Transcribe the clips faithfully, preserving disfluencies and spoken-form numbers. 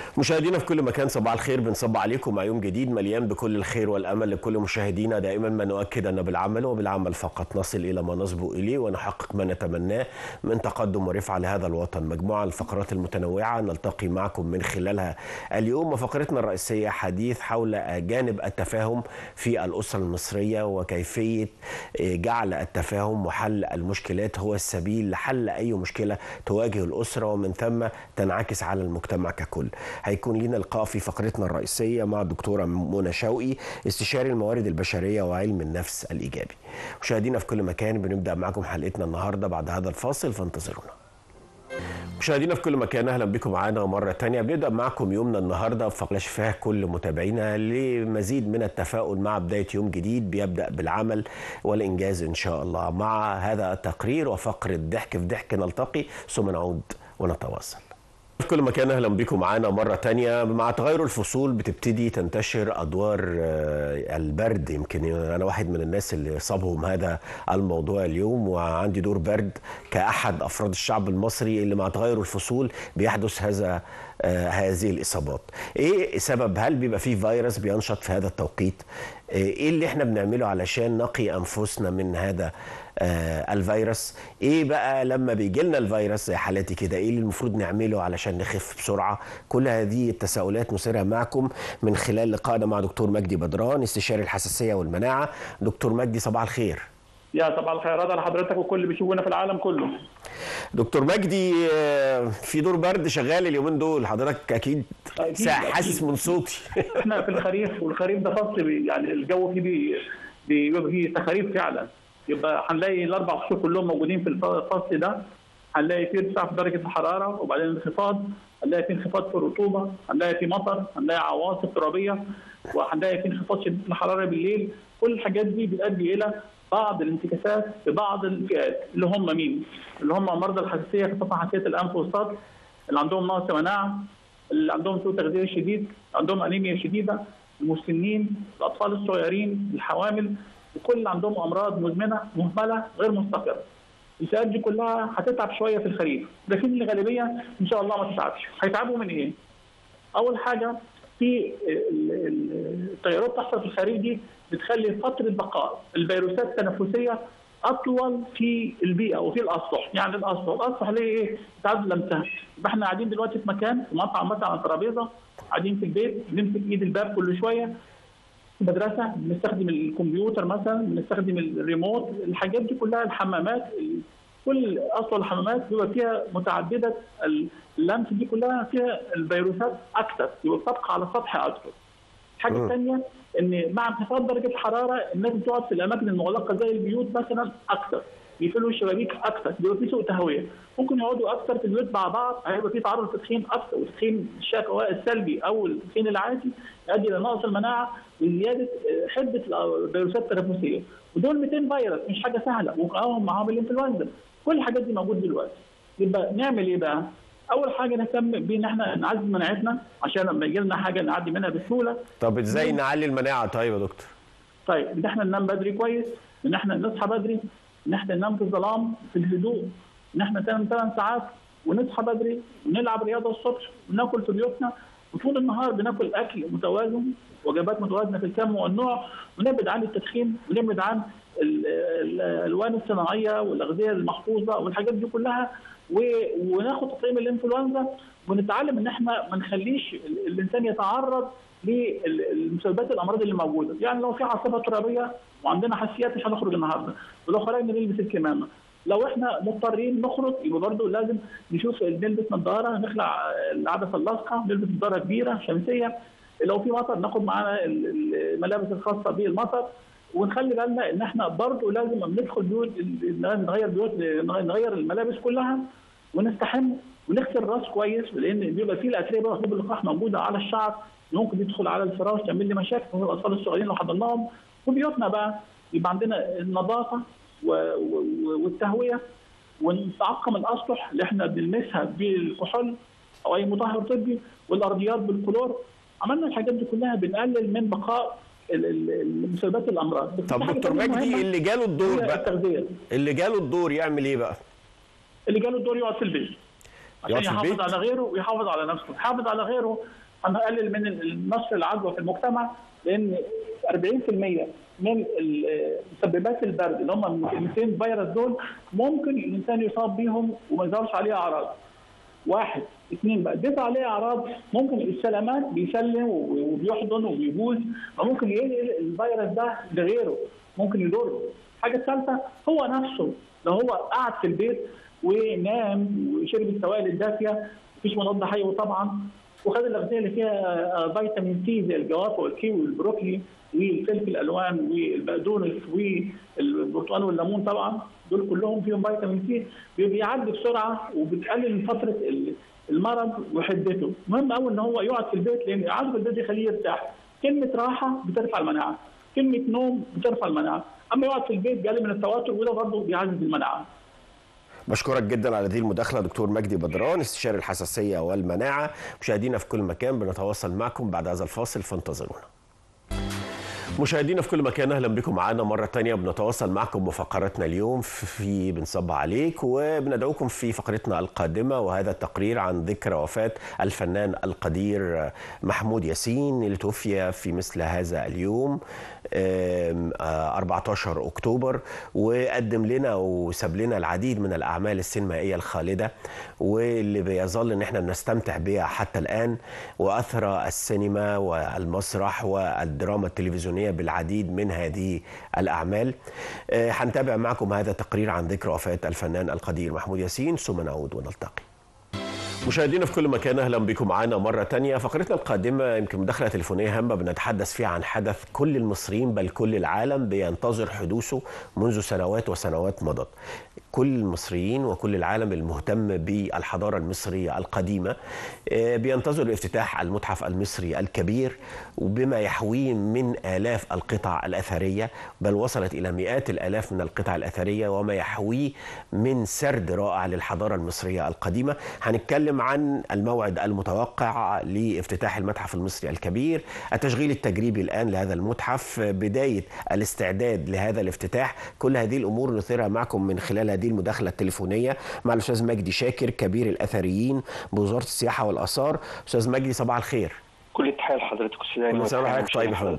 مشاهدينا في كل مكان، صباح الخير. بنصب عليكم مع يوم جديد مليان بكل الخير والامل لكل مشاهدينا. دائما ما نؤكد ان بالعمل وبالعمل فقط نصل الى ما نصبو اليه ونحقق ما نتمناه من تقدم ورفعه لهذا الوطن. مجموعه الفقرات المتنوعه نلتقي معكم من خلالها اليوم، وفقرتنا الرئيسيه حديث حول جانب التفاهم في الاسره المصريه وكيفيه جعل التفاهم وحل المشكلات هو السبيل لحل اي مشكله تواجه الاسره ومن ثم تنعكس على المجتمع ككل. هيكون لنا لقاء في فقرتنا الرئيسية مع الدكتورة منى شوقي، استشاري الموارد البشرية وعلم النفس الإيجابي. مشاهدينا في كل مكان، بنبدأ معكم حلقتنا النهاردة بعد هذا الفاصل، فانتظرونا. مشاهدينا في كل مكان، اهلا بكم معانا مرة تانية. بنبدأ معكم يومنا النهاردة بفقرة شفاه كل متابعينا لمزيد من التفاؤل مع بداية يوم جديد بيبدأ بالعمل والإنجاز إن شاء الله. مع هذا التقرير وفقرة ضحك في ضحك نلتقي ثم نعود ونتواصل. في كل مكان اهلا بكم معانا مره تانية. مع تغير الفصول بتبتدي تنتشر ادوار البرد. يمكن انا واحد من الناس اللي صابهم هذا الموضوع اليوم، وعندي دور برد كاحد افراد الشعب المصري اللي مع تغير الفصول بيحدث هذا هذه الاصابات. ايه سبب؟ هل بيبقى فيه فيروس بينشط في هذا التوقيت؟ ايه اللي احنا بنعمله علشان نقي انفسنا من هذا آه الفيروس؟ ايه بقى لما بيجي لنا الفيروس زي حالاتي كده، ايه اللي المفروض نعمله علشان نخف بسرعه؟ كل هذه التساؤلات نثيرها معكم من خلال لقائنا مع دكتور مجدي بدران، استشاري الحساسيه والمناعه. دكتور مجدي، صباح الخير. يا صباح الخيرات على حضرتك وكل اللي بيشوفونا في العالم كله. دكتور مجدي، في دور برد شغال اليومين دول، حضرتك اكيد حاسس من صوتي. احنا في الخريف، والخريف ده فصل يعني الجو فيه بيبقى فيه تخاريف فعلا. يبقى هنلاقي الاربع فصول كلهم موجودين في الفصل ده. هنلاقي فيه ارتفاع في درجه الحراره، وبعدين انخفاض، هنلاقي فيه انخفاض في الرطوبه، هنلاقي فيه مطر، هنلاقي عواصف ترابيه، وهنلاقي فيه انخفاض شديد الحراره بالليل. كل الحاجات دي بتؤدي الى بعض الانتكاسات في بعض الفئات اللي هم مين؟ اللي هم مرضى الحساسيه، خاصه حساسيه الانف والصدر، اللي عندهم نقص مناعه، اللي عندهم سوء تغذيه شديد، عندهم انيميا شديده، المسنين، الاطفال الصغيرين، الحوامل، وكل اللي عندهم امراض مزمنه مهمله غير مستقره. الفئات دي كلها هتتعب شويه في الخريف، لكن الغالبيه ان شاء الله ما تتعبش. هيتعبوا من ايه؟ اول حاجه، في التغيرات تحصل في الخريف دي بتخلي فتره بقاء الفيروسات التنفسيه اطول في البيئه وفي الاسطح. يعني الاسطح، الاسطح ليه ايه؟ تعدد لمسها. يبقى احنا قاعدين دلوقتي في مكان، في مطعم مثلا على ترابيزه، قاعدين في البيت بنمسك ايد الباب كل شويه، في مدرسه بنستخدم الكمبيوتر مثلا، بنستخدم الريموت، الحاجات دي كلها، الحمامات، كل اصل الحمامات بيبقى فيها متعدده اللمس دي كلها فيها الفيروسات اكثر، يبقى بتبقى على سطح اكثر. الحاجه الثانيه ان مع انخفاض درجه الحراره الناس بتقعد في الاماكن المغلقه زي البيوت مثلا اكثر، بيقفلوا الشبابيك اكثر، بيبقى في سوء تهويه، ممكن يقعدوا اكثر في البيوت مع بعض، هيبقى في تعرض للتدخين اكثر، والتدخين الشكوى السلبي او التدخين العادي يؤدي الى نقص المناعه وزياده حده الفيروسات التنفسيه. ودول مئتين فيروس، مش حاجه سهله، ومعاهم معاهم الانفلونزا. كل الحاجات دي موجوده دلوقتي. يبقى نعمل ايه بقى؟ اول حاجه نهتم بان احنا نعزز مناعتنا عشان لما يجي لنا حاجه نعدي منها بسهوله. طب ازاي نعلي المناعه طيب يا دكتور؟ طيب ان احنا ننام بدري كويس، ان احنا نصحى بدري، ان احنا ننام في الظلام في الهدوء، ان احنا ننام ثمان ساعات ونصحى بدري ونلعب رياضه الصبح وناكل في بيوتنا، وطول النهار بناكل اكل متوازن، وجبات متوازنه في الكم والنوع، ونبعد عن التدخين، ونبعد عن الالوان الصناعيه والاغذيه المحفوظه والحاجات دي كلها، وناخد تطعيم الانفلونزا، ونتعلم ان احنا ما نخليش الانسان يتعرض لمسببات الامراض اللي موجوده. يعني لو في عاصفه ترابيه وعندنا حساسيات مش هنخرج النهارده، ولو خرجنا نلبس الكمامه. لو احنا مضطرين نخرج يبقى برضه لازم نشوف نلبس نظاره، نخلع العدسه اللاصقه، نلبس نظاره كبيره شمسيه. لو في مطر ناخد معانا الملابس الخاصه بالمطر، ونخلي بالنا ان احنا برضه لازم لما ندخل بيوت نغير بيوت نغير الملابس كلها، ونستحم ونغسل الراس كويس، لان بيبقى فيه الاتربه وحبوب اللقاح موجوده على الشعر، ممكن يدخل على الفراش تعمل لي مشاكل، والاطفال الصغيرين لو حضناهم. وبيوتنا بقى يبقى عندنا النظافه والتهويه، ونتعقم الاسطح اللي احنا بنلمسها بالكحول او اي مطهر طبي، والارضيات بالكلور. عملنا الحاجات دي كلها بنقلل من بقاء مسببات الامراض. طب دكتور مجدي، اللي جاله الدور بقى، اللي جاله الدور يعمل ايه بقى؟ اللي جاله الدور يقعد في البيت. عشان يحافظ على غيره ويحافظ على نفسه. يحافظ على غيره هنقلل من نشر العدوى في المجتمع، لان أربعين بالمئة من مسببات البرد اللي هم مئتين فيروس دول ممكن الانسان يصاب بيهم وما يظهرش عليه اعراض. واحد اثنين بقى بيظهر عليه اعراض، ممكن السلامات بيسلم وبيحضن وبيبوس، فممكن ينقل الفيروس ده لغيره، ممكن يضره. الحاجه الثالثه هو نفسه لو هو قعد في البيت ونام وشرب السوائل الدافيه مفيش مضاد حيوي طبعا، وخد الاغذيه اللي فيها فيتامين سي زي الجوافه والكيوي والبروكلي والفلفل الالوان والبقدونس والبرتقال والليمون، طبعا دول كلهم فيهم فيتامين سي، بيعدي بسرعه وبتقلل من فتره المرض وحدته. مهم قوي ان هو يقعد في البيت، لان قعده في البيت يخليه يرتاح. كلمه راحه بترفع المناعه، كلمه نوم بترفع المناعه، اما يقعد في البيت بيقلل من التوتر وده برضه بيعزز المناعه. بشكرك جدا على هذه المداخله دكتور مجدي بدران، استشاري الحساسيه والمناعه. مشاهدينا في كل مكان بنتواصل معكم بعد هذا الفاصل فانتظرونا. مشاهدينا في كل مكان، اهلا بكم معنا مره ثانيه. بنتواصل معكم بفقرتنا اليوم في بنصب عليك، وبندعوكم في فقرتنا القادمه وهذا التقرير عن ذكرى وفاه الفنان القدير محمود ياسين اللي توفي في مثل هذا اليوم أربعة عشر أكتوبر، وقدم لنا وساب لنا العديد من الأعمال السينمائية الخالدة واللي بيظل ان احنا بنستمتع بها حتى الآن، وأثرى السينما والمسرح والدراما التلفزيونية بالعديد من هذه الأعمال. هنتابع معكم هذا التقرير عن ذكرى وفاة الفنان القدير محمود ياسين ثم نعود ونلتقي. مشاهدينا في كل مكان، اهلا بكم معنا مره ثانيه. فقرتنا القادمه يمكن مداخله تليفونيه هامه بنتحدث فيها عن حدث كل المصريين بل كل العالم بينتظر حدوثه منذ سنوات وسنوات مضت. كل المصريين وكل العالم المهتم بالحضاره المصريه القديمه بينتظر افتتاح المتحف المصري الكبير، وبما يحويه من آلاف القطع الأثرية، بل وصلت إلى مئات الآلاف من القطع الأثرية، وما يحويه من سرد رائع للحضاره المصريه القديمه. هنتكلم عن الموعد المتوقع لافتتاح المتحف المصري الكبير، التشغيل التجريبي الآن لهذا المتحف، بداية الاستعداد لهذا الافتتاح. كل هذه الأمور نثيرها معكم من خلال هذه المداخلة التليفونية مع الأستاذ مجدي شاكر كبير الأثريين بوزارة السياحة والآثار. أستاذ مجدي صباح الخير. كل التحية لحضرتك أستاذ. كل سنة وحضرتك طيب يا فندم.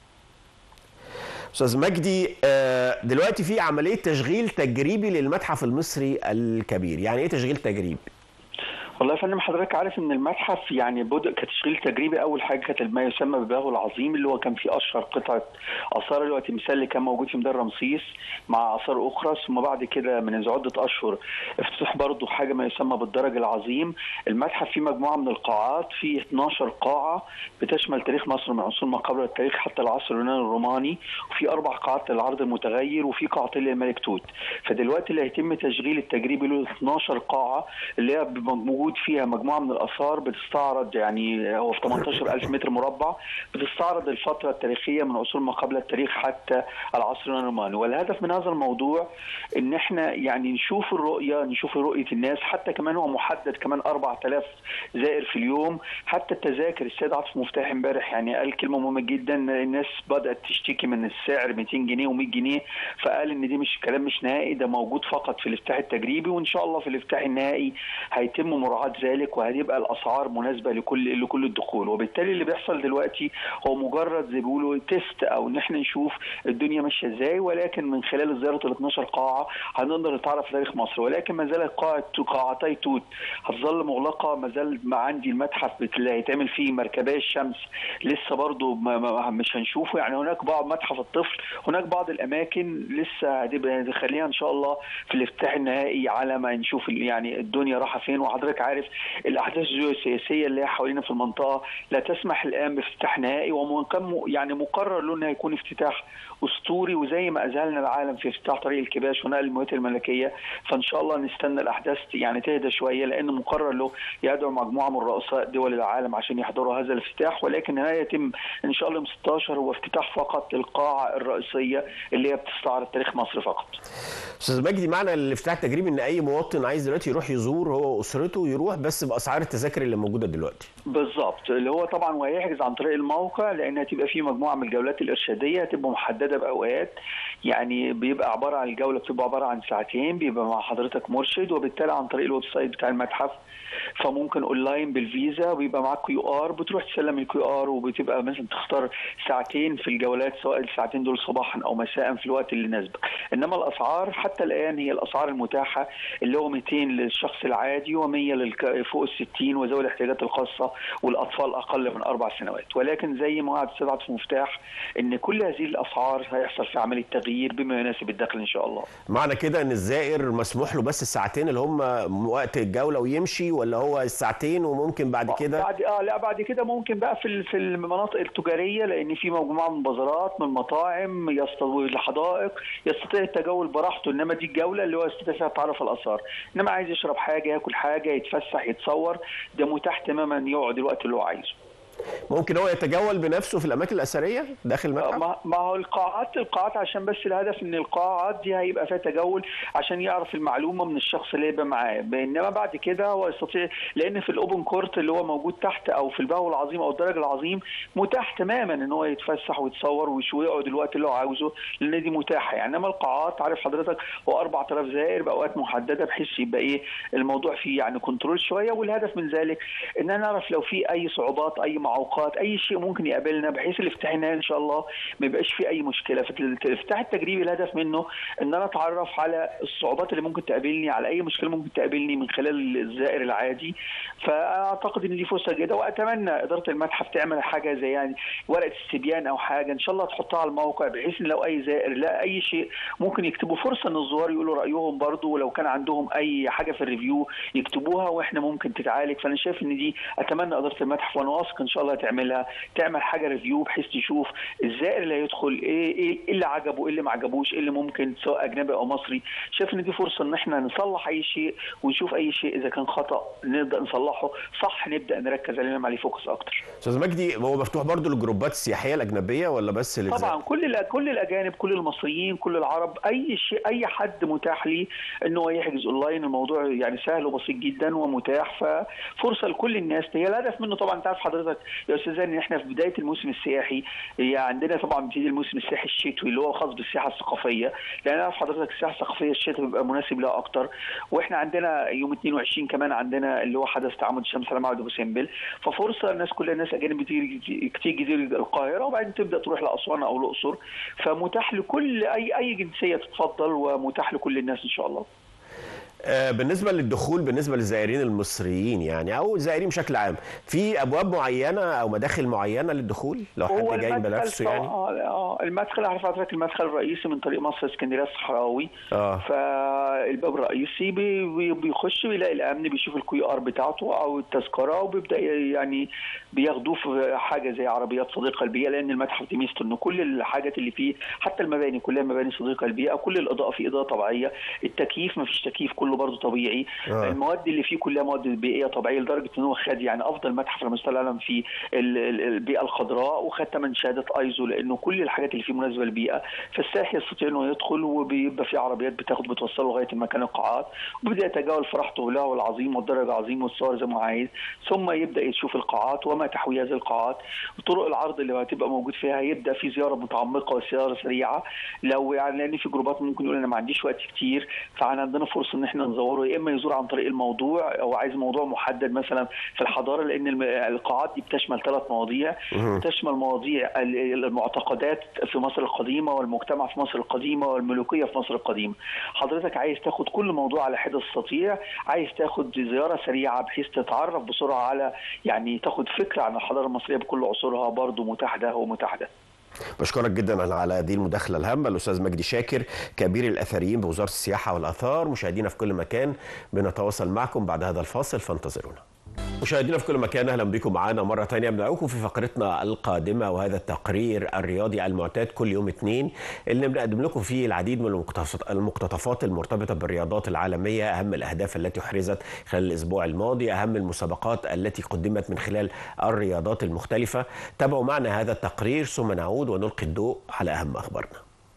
أستاذ مجدي، دلوقتي في عملية تشغيل تجريبي للمتحف المصري الكبير، يعني إيه تشغيل تجريبي؟ والله يا فندم حضرتك عارف ان المتحف يعني بدأ كتشغيل تجريبي. اول حاجه كانت ما يسمى بالباغ العظيم اللي هو كان فيه اشهر قطعه اثار اللي هو تمثال اللي كان موجود في ميدان رمسيس مع اثار اخرى، ثم بعد كده من عده اشهر افتتاح برضه حاجه ما يسمى بالدرج العظيم. المتحف فيه مجموعه من القاعات، فيه اثناشر قاعه بتشمل تاريخ مصر من عصور ما قبل التاريخ حتى العصر اليوناني الروماني، وفي اربع قاعات للعرض المتغير، وفي قاعتين للملك توت. فدلوقتي اللي هيتم تشغيل التجريبي له اثناشر قاعه اللي هي موجود فيها مجموعه من الاثار بتستعرض، يعني هو في ثمانية عشر ألف متر مربع، بتستعرض الفتره التاريخيه من عصور ما قبل التاريخ حتى العصر الروماني. والهدف من هذا الموضوع ان احنا يعني نشوف الرؤيه، نشوف رؤيه الناس، حتى كمان هو محدد كمان أربعة آلاف زائر في اليوم. حتى التذاكر السيد عاطف مفتاح امبارح يعني قال كلمه مهمه جدا، الناس بدات تشتكي من السعر مئتين جنيه ومئة جنيه، فقال ان دي مش كلام مش نهائي، ده موجود فقط في الافتتاح التجريبي، وان شاء الله في الافتتاح النهائي هيتم مراعاه ذلك، وهتبقى الاسعار مناسبه لكل لكل الدخول. وبالتالي اللي بيحصل دلوقتي هو مجرد زي بيقولوا تيست، او ان احنا نشوف الدنيا ماشيه ازاي، ولكن من خلال زياره ال اثناشر قاعه هنقدر نتعرف تاريخ مصر. ولكن ما زالت قاعه قاعتي توت هتظل مغلقه، ما زال عندي المتحف اللي هيتعمل فيه مركبي الشمس لسه برضو مش هنشوفه، يعني هناك بعض متحف الطفل، هناك بعض الاماكن لسه هتبقى خليها ان شاء الله في الافتتاح النهائي على ما نشوف يعني الدنيا رايحه فين. وحضرتك عارف الاحداث الجيوسياسيه اللي هي حوالينا في المنطقه لا تسمح الان بافتتاح نهائي، وكان يعني مقرر له انه يكون افتتاح اسطوري، وزي ما اذهلنا العالم في افتتاح طريق الكباش ونقل الموات الملكيه، فان شاء الله نستنى الاحداث يعني تهدى شويه، لان مقرر له يدعو مجموعه من رؤساء دول العالم عشان يحضروا هذا الافتتاح. ولكن هيتم ان شاء الله يوم ستة عشر هو افتتاح فقط القاعه الرئيسيه اللي هي بتستعرض تاريخ مصر فقط. استاذ مجدي، معنى الافتتاح التجريبي ان اي مواطن عايز دلوقتي يروح يزور هو واسرته يروح بس باسعار التذاكر اللي موجوده دلوقتي. بالظبط، اللي هو طبعا وهيحجز عن طريق الموقع، لان هتبقى في مجموعه من الجولات الارشاديه هتبقى محدده باوقات، يعني بيبقى عباره عن الجوله بتبقى عباره عن ساعتين، بيبقى مع حضرتك مرشد، وبالتالي عن طريق الويب سايت بتاع المتحف، فممكن اونلاين بالفيزا، وبيبقى معاك كيو ار، بتروح تسلم الكيو ار، وبتبقى مثلا تختار ساعتين في الجولات، سواء الساعتين دول صباحا او مساء في الوقت اللي يناسبك. انما الاسعار حتى الان هي الاسعار المتاحه، اللي هو مئتين للشخص العادي ومية للك... فوق الستين وذوي الاحتياجات الخاصه والاطفال اقل من اربع سنوات. ولكن زي ما وعد سيد عبد المفتاح ان كل هذه الاسعار هيحصل في عمليه تغيير بما يناسب الدخل ان شاء الله. معنى كده ان الزائر مسموح له بس الساعتين اللي هم وقت الجوله ويمشي، ولا هو الساعتين وممكن بعد كده؟ بعد اه لا بعد كده ممكن بقى في في المناطق التجاريه، لان في مجموعه من البازارات، من مطاعم، يستضيف الحدائق، يستطيع التجول براحته. انما دي الجوله اللي هو يستطيع فيها تعرف الاثار. انما عايز يشرب حاجه، ياكل حاجه، يتفسح، يتصور، ده متاح تماما، يقعد الوقت اللي هو عايزه. ممكن هو يتجول بنفسه في الاماكن الاثريه داخل المتحف؟ ما هو القاعات القاعات عشان بس الهدف ان القاعات دي هيبقى فيها تجول عشان يعرف المعلومه من الشخص اللي هيبقى معاه. انما بعد كده هو يستطيع، لان في الاوبن كورت اللي هو موجود تحت او في البهو العظيم او الدرج العظيم متاح تماما ان هو يتفسح ويتصور ويقعد الوقت اللي هو عاوزه، لان دي متاحه يعني. انما القاعات عارف حضرتك هو أربعة آلاف زائر باوقات محدده، بحيث يبقى ايه الموضوع فيه يعني كنترول شويه. والهدف من ذلك ان نعرف لو في اي صعوبات، اي معوقات، اي شيء ممكن يقابلنا، بحيث الافتتاح ان شاء الله ما يبقاش في اي مشكله. فالافتتاح التجريبي الهدف منه ان انا اتعرف على الصعوبات اللي ممكن تقابلني، على اي مشكله ممكن تقابلني من خلال الزائر العادي. فاعتقد ان دي فرصه جيده، واتمنى اداره المتحف تعمل حاجه زي يعني ورقه استبيان او حاجه ان شاء الله تحطها على الموقع، بحيث ان لو اي زائر لا اي شيء ممكن يكتبوا، فرصه ان الزوار يقولوا رايهم برضو، ولو كان عندهم اي حاجه في الريفيو يكتبوها واحنا ممكن تتعالج. فانا شايف ان دي اتمنى اداره المتحف وانا واثق ان شاء الله تعملها، تعمل حاجه ريفيو بحيث تشوف الزائر اللي هيدخل ايه ايه اللي عجبه، ايه اللي ما عجبوش، ايه اللي ممكن سواء اجنبي او مصري. شايف ان دي فرصه ان احنا نصلح اي شيء ونشوف اي شيء اذا كان خطا نبدا نصلحه، صح نبدا نركز عليه نعمل عليه فوكس اكتر. استاذ مجدي، هو مفتوح برضو للجروبات السياحيه الاجنبيه ولا بس للزائر؟ طبعا كل كل الاجانب، كل المصريين، كل العرب، اي شيء اي حد متاح ليه ان هو يحجز اونلاين. الموضوع يعني سهل وبسيط جدا ومتاح، ففرصه لكل الناس. هي الهدف منه طبعا تعرف حضرتك يا استاذ ان احنا في بدايه الموسم السياحي، هي عندنا طبعا بيبتدي الموسم السياحي الشتوي اللي هو خاص بالسياحه الثقافيه، لان عارف حضرتك السياحه الثقافيه الشتاء بيبقى مناسب لها اكتر. واحنا عندنا يوم اثنين وعشرين كمان عندنا اللي هو حدث تعامد الشمس على معبد ابو سمبل، ففرصه الناس كل الناس اجانب بتيجي كتير جزيره القاهره وبعدين تبدا تروح لاسوان او الاقصر، فمتاح لكل اي اي جنسيه تتفضل، ومتاح لكل الناس ان شاء الله. بالنسبه للدخول، بالنسبه للزائرين المصريين يعني او الزائرين بشكل عام، في ابواب معينه او مداخل معينه للدخول لو حد جاي بنفسه يعني؟ اه المدخل عارف حضرتك المدخل الرئيسي من طريق مصر اسكندريه الصحراوي. اه فالباب الرئيسي بي بيخش بيلاقي الامن، بيشوف الكيو ار بتاعته او التذكره، وبيبدا يعني بياخدوه في حاجه زي عربيات صديقه للبيئه، لان المتحف دي ميزته انه كل الحاجات اللي فيه حتى المباني كلها مباني صديقه للبيئه، كل الاضاءه فيه اضاءه طبيعيه، التكييف ما فيش تكييف كله برضه طبيعي. آه. المواد اللي فيه كلها مواد بيئيه طبيعيه، لدرجه ان هو خد يعني افضل متحف على مستوى العالم في البيئه الخضراء، وخد ثمان شهادات ايزو، لانه كل الحاجات اللي فيه مناسبه للبيئه. فالسائح يستطيع انه يدخل، وبيبقى في عربيات بتاخد بتوصله لغايه المكان القاعات، وبيبدا يتجول في راحته له العظيم والدرج العظيم والصور زي ما عايز، ثم يبدا يشوف القاعات وما تحوي هذه القاعات، وطرق العرض اللي هتبقى موجود فيها. يبدا في زياره متعمقه وزياره سريعه، لو يعني لان في جروبات ممكن يقول انا ما عنديش وقت كتير، فعندنا فرصه ان احنا نزوره، يا اما يزور عن طريق الموضوع او عايز موضوع محدد مثلا في الحضاره، لان القاعات دي بتشمل ثلاث مواضيع. تشمل مواضيع المعتقدات في مصر القديمه، والمجتمع في مصر القديمه، والملوكيه في مصر القديمه. حضرتك عايز تاخد كل موضوع على حده تستطيع، عايز تاخد زياره سريعه بحيث تتعرف بسرعه على يعني تاخد فكره عن الحضاره المصريه بكل عصورها، برضه متاح ده ومتاح ده. بشكرك جدا على هذه المداخله الهامه الاستاذ مجدي شاكر، كبير الاثريين بوزاره السياحه والاثار. مشاهدينا في كل مكان بنتواصل معكم بعد هذا الفاصل، فانتظرونا. مشاهدينا في كل مكان، اهلا بكم معنا مره ثانيه. بندعوكم في فقرتنا القادمه، وهذا التقرير الرياضي المعتاد كل يوم اثنين اللي بنقدم لكم فيه العديد من المقتطفات المرتبطه بالرياضات العالميه، اهم الاهداف التي احرزت خلال الاسبوع الماضي، اهم المسابقات التي قدمت من خلال الرياضات المختلفه. تابعوا معنا هذا التقرير ثم نعود ونلقي الضوء على اهم اخبارنا.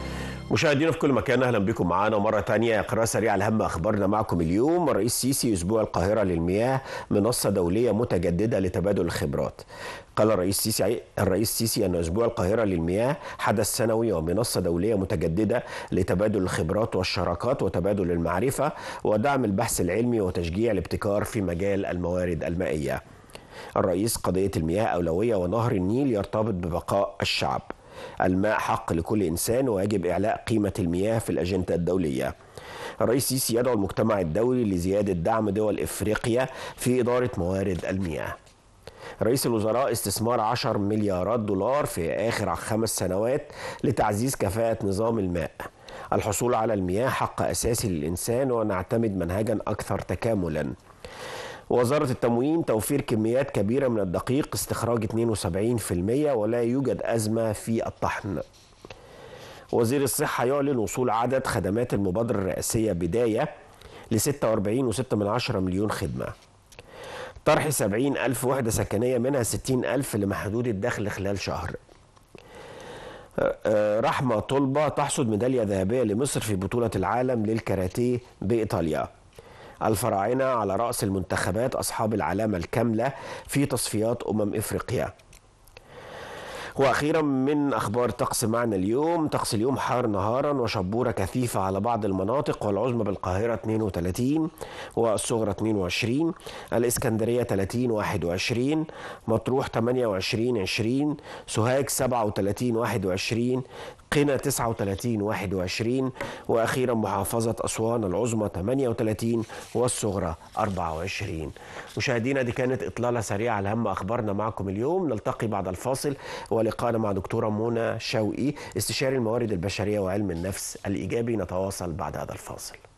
مشاهدينا في كل مكان، اهلا بكم معانا مره ثانيه. قراءه سريعه لاهم اخبارنا معكم اليوم. الرئيس السيسي اسبوع القاهره للمياه منصه دوليه متجدده لتبادل الخبرات. قال الرئيس السيسي الرئيس السيسي ان اسبوع القاهره للمياه حدث سنوي ومنصه دوليه متجدده لتبادل الخبرات والشراكات وتبادل المعرفه ودعم البحث العلمي وتشجيع الابتكار في مجال الموارد المائيه. الرئيس قضيه المياه اولويه ونهر النيل يرتبط ببقاء الشعب. الماء حق لكل إنسان ويجب إعلاء قيمة المياه في الأجندة الدولية. الرئيس السيسي يدعو المجتمع الدولي لزيادة دعم دول إفريقيا في إدارة موارد المياه. رئيس الوزراء استثمار عشر مليارات دولار في آخر خمس سنوات لتعزيز كفاءة نظام الماء. الحصول على المياه حق أساسي للإنسان ونعتمد منهجا أكثر تكاملا. وزارة التموين توفير كميات كبيرة من الدقيق، استخراج اثنين وسبعين بالمئة ولا يوجد أزمة في الطحن. وزير الصحة يعلن وصول عدد خدمات المبادرة الرئاسية بداية ل ستة وأربعين فاصلة ستة من عشرة مليون خدمة. طرح سبعين ألف وحدة سكنية منها ستين ألف لمحدود الدخل خلال شهر. رحمة طلبة تحصد ميدالية ذهبية لمصر في بطولة العالم للكاراتيه بإيطاليا. الفراعنة على رأس المنتخبات أصحاب العلامة الكاملة في تصفيات أمم إفريقيا. وأخيرا من أخبار طقس معنا اليوم. طقس اليوم حار نهارا وشبورة كثيفة على بعض المناطق، والعظمى بالقاهرة اثنين وثلاثين والصغرى اثنين وعشرين، الإسكندرية ثلاثين واحد وعشرين، مطروح ثمانية وعشرين عشرين، سوهاج سبعة وثلاثين واحد وعشرين، قنا تسعة وثلاثين واحد وعشرين، وأخيرا محافظة أسوان العظمى ثمانية وثلاثين والصغرى أربعة وعشرين. مشاهدينا دي كانت إطلالة سريعة على أهم أخبارنا معكم اليوم. نلتقي بعد الفاصل ولقاءنا مع دكتورة منى شوقي استشاري الموارد البشرية وعلم النفس الإيجابي. نتواصل بعد هذا الفاصل.